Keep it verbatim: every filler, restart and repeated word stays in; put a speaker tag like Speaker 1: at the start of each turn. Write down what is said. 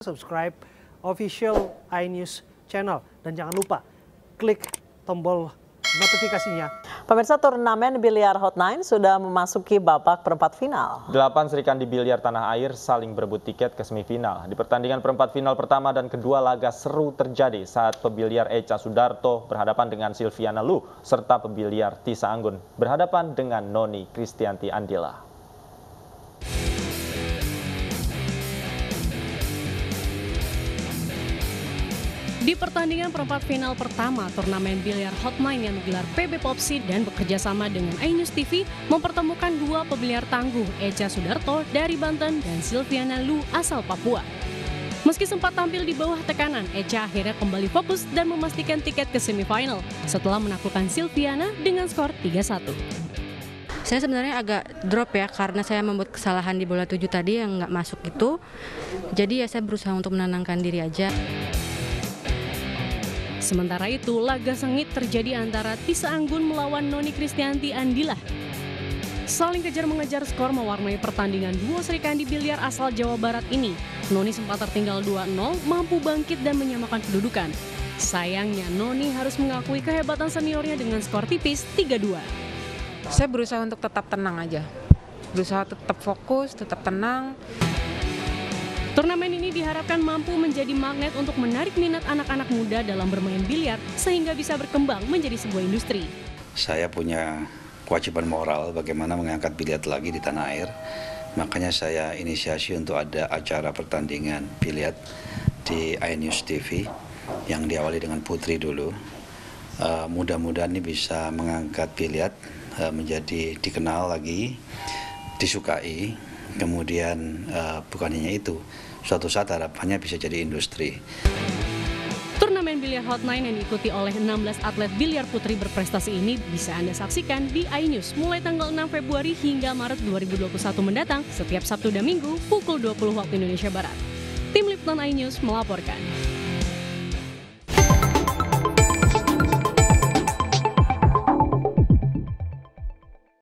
Speaker 1: subscribe official iNews channel. Dan jangan lupa klik tombol notifikasinya.
Speaker 2: Pemirsa, turnamen biliar Hot Nine sudah memasuki babak perempat final.
Speaker 3: Delapan serikandi biliar tanah air saling berebut tiket ke semifinal. Di pertandingan perempat final pertama dan kedua, laga seru terjadi saat pebiliar Echa Sudarto berhadapan dengan Silviana Lu serta pebiliar Tisa Anggun berhadapan dengan Noni Kristianti Andila.
Speaker 4: Di pertandingan perempat final pertama turnamen biliar Hot Nine yang digelar P B Popsi dan bekerjasama dengan iNews T V mempertemukan dua pebiliar tangguh, Echa Sudarto dari Banten dan Silviana Lu asal Papua. Meski sempat tampil di bawah tekanan, Echa akhirnya kembali fokus dan memastikan tiket ke semifinal setelah menaklukkan Silviana dengan skor tiga satu.
Speaker 5: Saya sebenarnya agak drop ya, karena saya membuat kesalahan di bola tujuh tadi yang nggak masuk itu. Jadi ya saya berusaha untuk menenangkan diri aja.
Speaker 4: Sementara itu, laga sengit terjadi antara Tisa Anggun melawan Noni Kristianti Andila. Saling kejar-mengejar skor mewarnai pertandingan dua serikandi biliar asal Jawa Barat ini. Noni sempat tertinggal dua nol, mampu bangkit dan menyamakan kedudukan. Sayangnya, Noni harus mengakui kehebatan seniornya dengan skor tipis tiga dua.
Speaker 6: Saya berusaha untuk tetap tenang aja. Berusaha tetap fokus, tetap tenang.
Speaker 4: Turnamen ini diharapkan mampu menjadi magnet untuk menarik minat anak-anak muda dalam bermain biliar sehingga bisa berkembang menjadi sebuah industri.
Speaker 7: Saya punya kewajiban moral bagaimana mengangkat biliar lagi di tanah air. Makanya saya inisiasi untuk ada acara pertandingan biliar di iNews T V yang diawali dengan Putri dulu. Uh, mudah-mudahan ini bisa mengangkat biliar uh, menjadi dikenal lagi, disukai. Kemudian uh, bukan hanya itu, suatu saat harapannya bisa jadi industri.
Speaker 4: Turnamen biliar Hot Nine yang diikuti oleh enam belas atlet biliar putri berprestasi ini bisa Anda saksikan di iNews mulai tanggal enam Februari hingga Maret dua ribu dua puluh satu mendatang setiap Sabtu dan Minggu pukul dua puluh waktu Indonesia Barat. Tim Liputan iNews melaporkan.